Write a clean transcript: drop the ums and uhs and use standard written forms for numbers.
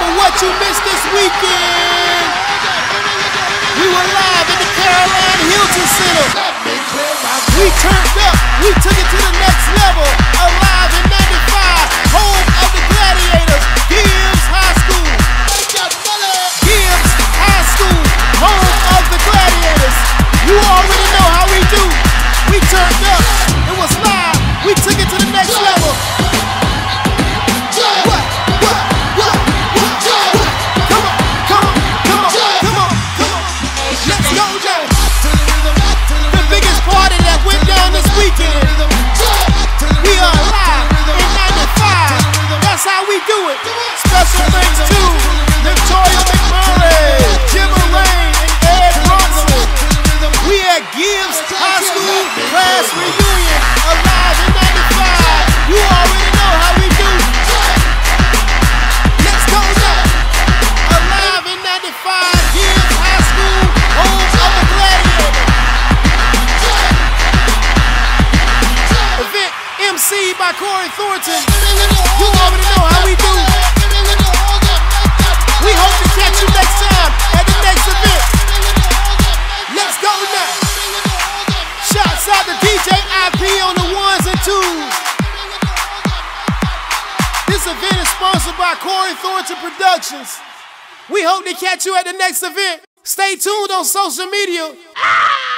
for what you missed this weekend. We were live at the Caroline Hilton Center. We turned up, we took it to the next level. Alive in 95, home of the Gladiators, Gibbs High School. Gibbs High School, home of the Gladiators. You already know how we do. We turned up, it was live, we took it to the next level. We are live in 95. That's how we do it. Special thanks to Victoria McMurray, Jim Rain, and Ed Bronson. We at Gibbs High School class reunion. Alive in 95. You already know how we do. Let's go now. Alive in 95. Gibbs High School, home of the Gladiators. Event MC by Thornton. You already know how we do. We hope to catch you next time at the next event. Let's go now. Shouts out to DJ IP on the ones and twos. This event is sponsored by Thornton Productions. We hope to catch you at the next event. Stay tuned on social media.